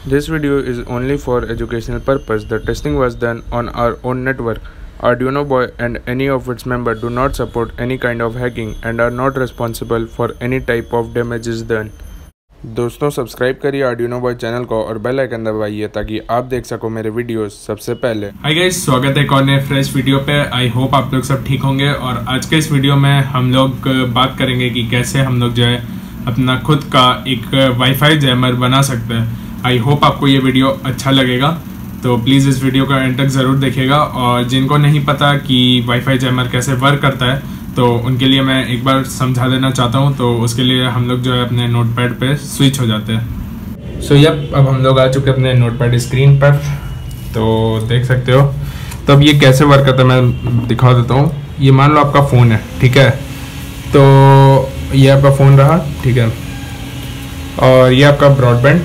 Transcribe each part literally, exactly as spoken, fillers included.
This video is only for educational purpose. The testing was done on our own network. Arduino Boy and any of its members do not support any kind of hacking and are not responsible for any type of damages done. दोस्तों subscribe करिए Arduino Boy channel को और bell icon दबाइए ताकि आप देख सको मेरे वीडियोस सबसे पहले। हाय गाइस, स्वागत है एक और नए फ्रेश वीडियो पे। आई होप आप लोग सब ठीक होंगे। और आज के इस वीडियो में हम लोग बात करेंगे कि कैसे हम लोग जो है अपना खुद का एक वाईफाई जैमर बना सकते हैं। आई होप आपको ये वीडियो अच्छा लगेगा, तो प्लीज़ इस वीडियो का एंड तक ज़रूर देखिएगा। और जिनको नहीं पता कि वाईफाई जैमर कैसे वर्क करता है तो उनके लिए मैं एक बार समझा देना चाहता हूँ। तो उसके लिए हम लोग जो है अपने नोटपैड पे स्विच हो जाते हैं। सो so, यप अब हम लोग आ चुके हैं अपने नोटपैड स्क्रीन पर, तो देख सकते हो। तो अब ये कैसे वर्क करता है मैं दिखा देता हूँ। ये मान लो आपका फ़ोन है, ठीक है। तो ये आपका फ़ोन रहा, ठीक है। और ये आपका ब्रॉडबैंड,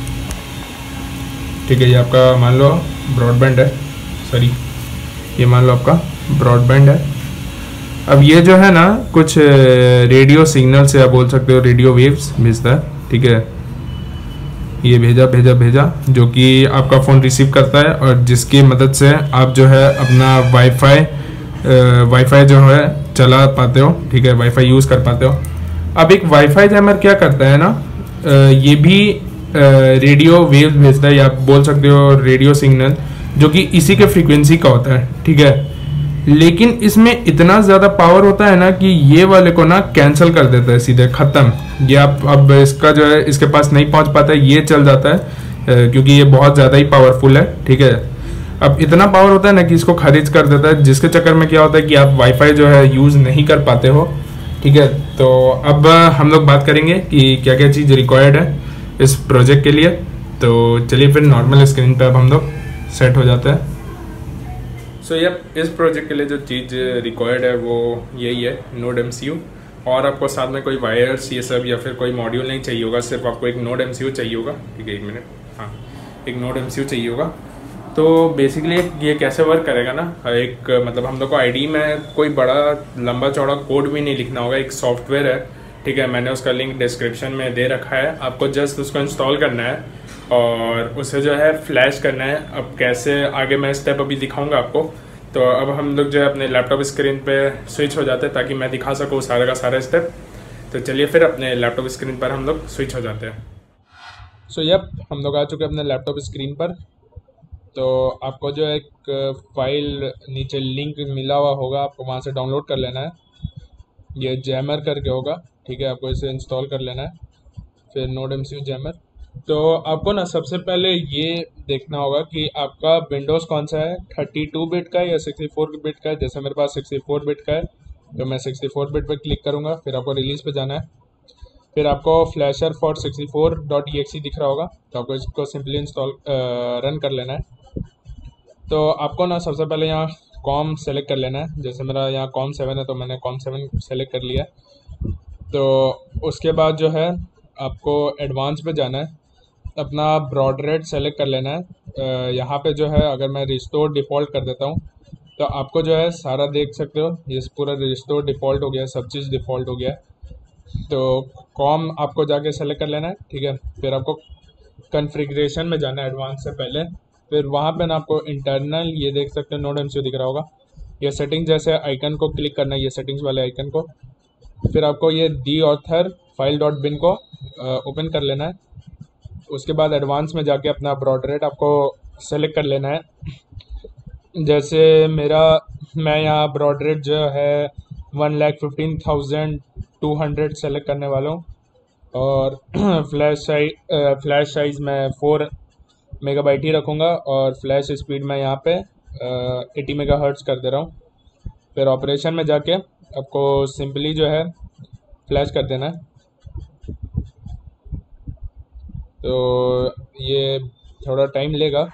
ठीक है। ये आपका मान लो ब्रॉडबैंड है, सॉरी ये मान लो आपका ब्रॉडबैंड है। अब ये जो है ना कुछ रेडियो सिग्नल से आप बोल सकते हो, रेडियो वेव्स भेजता है, ठीक है। ये भेजा भेजा भेजा जो कि आपका फ़ोन रिसीव करता है और जिसकी मदद से आप जो है अपना वाईफाई वाईफाई जो है चला पाते हो, ठीक है। वाईफाई यूज़ कर पाते हो। अब एक वाईफाई जैमर क्या करता है ना, ये भी रेडियो वेव्स भेजता है या आप बोल सकते हो रेडियो सिग्नल, जो कि इसी के फ्रीक्वेंसी का होता है, ठीक है। लेकिन इसमें इतना ज़्यादा पावर होता है ना कि ये वाले को ना कैंसिल कर देता है, सीधे ख़त्म। ये आप अब इसका जो है इसके पास नहीं पहुंच पाता है, ये चल जाता है क्योंकि ये बहुत ज़्यादा ही पावरफुल है, ठीक है। अब इतना पावर होता है ना कि इसको खारिज कर देता है, जिसके चक्कर में क्या होता है कि आप वाईफाई जो है यूज़ नहीं कर पाते हो, ठीक है। तो अब हम लोग बात करेंगे कि क्या क्या चीज़ रिक्वायर्ड है इस प्रोजेक्ट के लिए। तो चलिए फिर नॉर्मल स्क्रीन पे अब हम लोग सेट हो जाते हैं। सो so, यप इस प्रोजेक्ट के लिए जो चीज़ रिक्वायर्ड है वो यही है, नोड एमसीयू। और आपको साथ में कोई वायर्स ये सब या फिर कोई मॉड्यूल नहीं चाहिए होगा, सिर्फ आपको एक नोड एमसीयू चाहिए होगा, ठीक है। एक मिनट, हाँ एक नोड एमसीयू चाहिए होगा। तो बेसिकली ये कैसे वर्क करेगा ना, एक मतलब हम लोग को आईडी में कोई बड़ा लंबा चौड़ा कोड भी नहीं लिखना होगा। एक सॉफ्टवेयर है, ठीक है। मैंने उसका लिंक डिस्क्रिप्शन में दे रखा है, आपको जस्ट उसको इंस्टॉल करना है और उसे जो है फ्लैश करना है। अब कैसे आगे मैं स्टेप अभी दिखाऊंगा आपको। तो अब हम लोग जो है अपने लैपटॉप स्क्रीन पे स्विच हो जाते हैं ताकि मैं दिखा सकूँ सारे का सारा स्टेप। तो चलिए फिर अपने लैपटॉप स्क्रीन पर हम लोग स्विच हो जाते हैं। सो so, यप हम लोग आ चुके हैं अपने लैपटॉप स्क्रीन पर। तो आपको जो एक फाइल नीचे लिंक मिला हुआ होगा, आपको वहाँ से डाउनलोड कर लेना है। ये जैमर करके होगा, ठीक है। आपको इसे इंस्टॉल कर लेना है, फिर नोड एमसीयू जैमर। तो आपको ना सबसे पहले ये देखना होगा कि आपका विंडोज़ कौन सा है, थर्टी टू बिट का है या सिक्सटी फोर बिट का है। जैसे मेरे पास सिक्सटी फोर बिट का है तो मैं सिक्सटी फोर बिट पर क्लिक करूँगा। फिर आपको रिलीज़ पे जाना है, फिर आपको flasher for sixty four dot E X E दिख रहा होगा, तो आपको इसको सिंपली इंस्टॉल रन कर लेना है। तो आपको ना सबसे पहले यहाँ कॉम सेलेक्ट कर लेना है। जैसे मेरा यहाँ कॉम सेवन है तो मैंने कॉम सेवन सेलेक्ट कर लिया। तो उसके बाद जो है आपको एडवांस पे जाना है, अपना ब्रॉड रेट सेलेक्ट कर लेना है। यहाँ पे जो है अगर मैं रिस्टोर डिफ़ॉल्ट कर देता हूँ तो आपको जो है सारा देख सकते हो, ये पूरा रिस्टोर डिफ़ॉल्ट हो गया है, सब चीज़ डिफ़ॉल्ट हो गया है। तो कॉम आपको जाके सेलेक्ट कर लेना है, ठीक है। फिर आपको कॉन्फ़िगरेशन में जाना है एडवांस से पहले। फिर वहाँ पे ना आपको इंटरनल ये देख सकते हो नोड एमसीयू दिख रहा होगा, ये सेटिंग जैसे आइकन को क्लिक करना है, ये सेटिंग्स वाले आइकन को। फिर आपको ये the author file dot bin को ओपन कर लेना है। उसके बाद एडवांस में जाके अपना ब्रॉड रेट आपको सेलेक्ट कर लेना है। जैसे मेरा मैं यहाँ ब्रॉड रेट जो है one lakh fifteen thousand two hundred select करने वाला हूँ। और फ्लैश साइज फ्लैश साइज़ मैं फोर मेगाबाइट ही रखूँगा और फ्लैश स्पीड मैं यहाँ पे एटी मेगा हर्ट्स कर दे रहा हूँ। फिर ऑपरेशन में जाके आपको सिंपली जो है फ्लैश कर देना है। तो ये थोड़ा टाइम लेगा।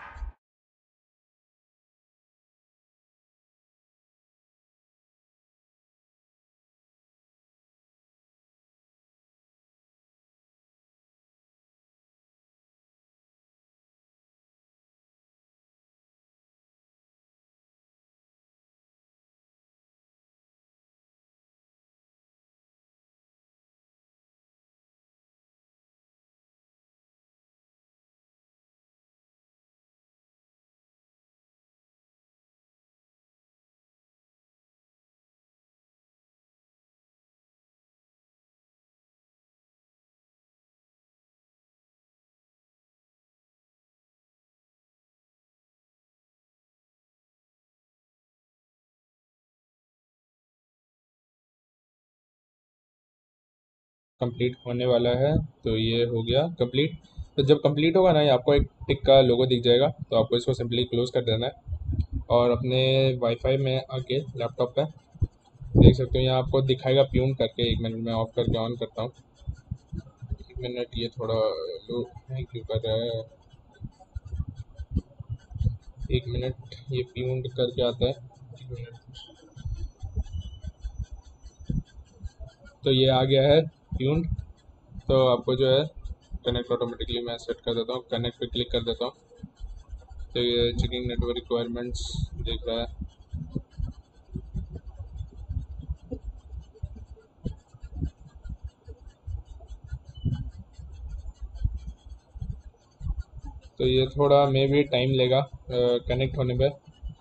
कंप्लीट होने वाला है। तो ये हो गया कंप्लीट। तो जब कंप्लीट होगा ना, ये आपको एक टिक का लोगो दिख जाएगा, तो आपको इसको सिंपली क्लोज कर देना है और अपने वाईफाई में आके लैपटॉप पे देख सकते हो, यहाँ आपको दिखाएगा प्यून करके। एक मिनट में ऑफ करके ऑन करता हूँ। एक मिनट, ये थोड़ा लो है क्यों कर रहा है, एक मिनट, ये प्यून करके आता है, एक मिनट। तो ये आ गया है ट्यून्ड। तो आपको जो है कनेक्ट ऑटोमेटिकली मैं सेट कर देता हूँ, कनेक्ट पे क्लिक कर देता हूँ। तो ये चेकिंग नेटवर्क रिक्वायरमेंट्स देख रहा है। तो ये थोड़ा मे भी टाइम लेगा कनेक्ट होने पे।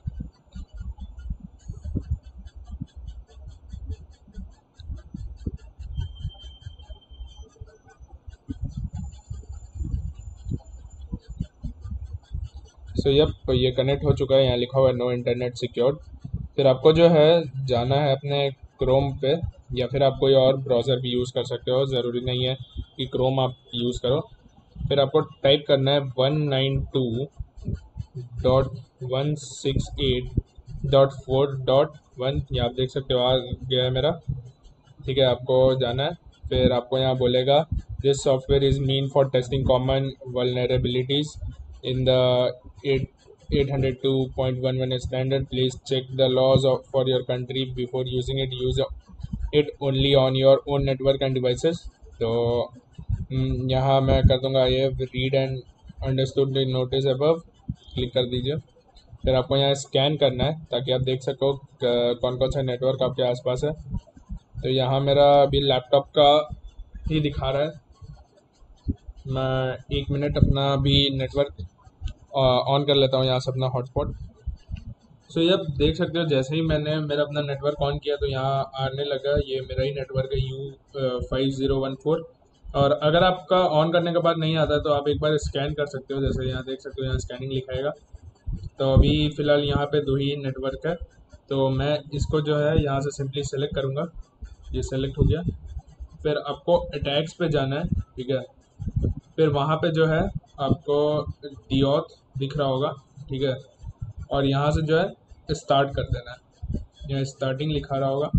सो so, यप ये कनेक्ट हो चुका है, यहाँ लिखा हुआ है नो इंटरनेट सिक्योर्ड। फिर आपको जो है जाना है अपने क्रोम पे, या फिर आप कोई और ब्राउज़र भी यूज़ कर सकते हो, ज़रूरी नहीं है कि क्रोम आप यूज़ करो। फिर आपको टाइप करना है one nine two dot one six eight dot four dot one. ये आप देख सकते हो आ गया है मेरा, ठीक है। आपको जाना है, फिर आपको यहाँ बोलेगा this software is mean for testing common vulnerabilities in the eight hundred two point one one standard. Please check the laws of for your country before using it. Use it only on your own network and devices. तो यहाँ मैं कर दूँगा ये read and understood the notice above, click कर दीजिए। फिर आपको यहाँ स्कैन करना है ताकि आप देख सको कौन कौन सा नेटवर्क आपके आसपास है। तो यहाँ मेरा अभी लैपटॉप का ही दिखा रहा है। मैं एक मिनट अपना भी नेटवर्क ऑन कर लेता हूँ यहाँ से अपना हॉटस्पॉट। सो ये आप देख सकते हो, जैसे ही मैंने मेरा अपना नेटवर्क ऑन किया तो यहाँ आने लगा, ये मेरा ही नेटवर्क है U five zero one four. और अगर आपका ऑन करने के बाद नहीं आता तो आप एक बार स्कैन कर सकते हो, जैसे यहाँ देख सकते हो यहाँ स्कैनिंग लिखाएगा। तो अभी फ़िलहाल यहाँ पे दो ही नेटवर्क है, तो मैं इसको जो है यहाँ से सिंपली सेलेक्ट करूँगा। ये सेलेक्ट हो गया। फिर आपको अटैक्स पे जाना है, ठीक है। फिर वहाँ पे जो है आपको डीऑथ दिख रहा होगा, ठीक है। और यहाँ से जो है स्टार्ट कर देना है, यहाँ स्टार्टिंग लिखा रहा होगा।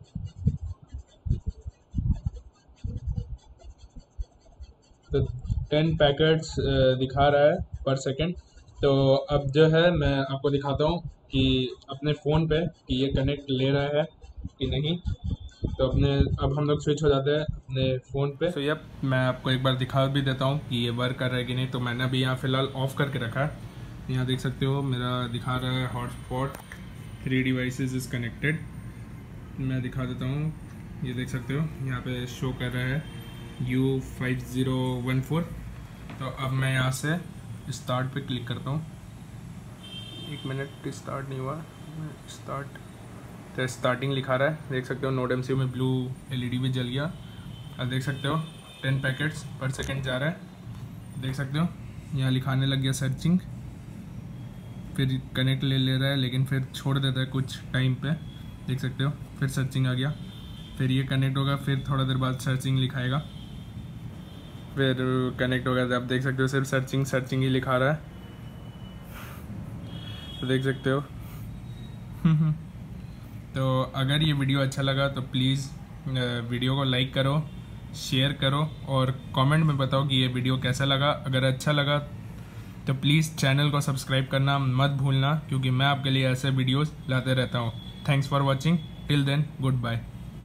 तो टेन पैकेट्स दिखा रहा है पर सेकंड। तो अब जो है मैं आपको दिखाता हूँ कि अपने फ़ोन पे कि ये कनेक्ट ले रहा है कि नहीं। तो अपने अब हम लोग स्विच हो जाते हैं अपने फ़ोन पे। तो यप मैं आपको एक बार दिखा भी देता हूँ कि ये वर्क कर रहा है कि नहीं। तो मैंने अभी यहाँ फ़िलहाल ऑफ़ करके रखा है। यहाँ देख सकते हो मेरा दिखा रहा है hotspot three devices is connected. मैं दिखा देता हूँ, ये देख सकते हो यहाँ पे शो कर रहा है U five zero one four. तो अब मैं यहाँ से स्टार्ट पे क्लिक करता हूँ। एक मिनट, स्टार्ट नहीं हुआ, स्टार्ट। तो स्टार्टिंग लिखा रहा है, देख सकते हो नोड एम सी यू में ब्लू एलईडी भी जल गया। अब देख सकते हो टेन पैकेट्स पर सेकंड जा रहा है, देख सकते हो यहाँ लिखाने लग गया सर्चिंग। फिर कनेक्ट ले ले रहा है लेकिन फिर छोड़ देता है कुछ टाइम पे, देख सकते हो फिर सर्चिंग आ गया। फिर ये कनेक्ट होगा, फिर थोड़ा देर बाद सर्चिंग लिखाएगा, फिर कनेक्ट होगा। आप देख सकते हो सिर्फ सर्चिंग सर्चिंग ही लिखा रहा है, तो देख सकते हो। तो अगर ये वीडियो अच्छा लगा तो प्लीज़ वीडियो को लाइक करो, शेयर करो और कमेंट में बताओ कि ये वीडियो कैसा लगा। अगर अच्छा लगा तो प्लीज़ चैनल को सब्सक्राइब करना मत भूलना, क्योंकि मैं आपके लिए ऐसे वीडियोस लाते रहता हूँ। Thanks for watching, till then good bye.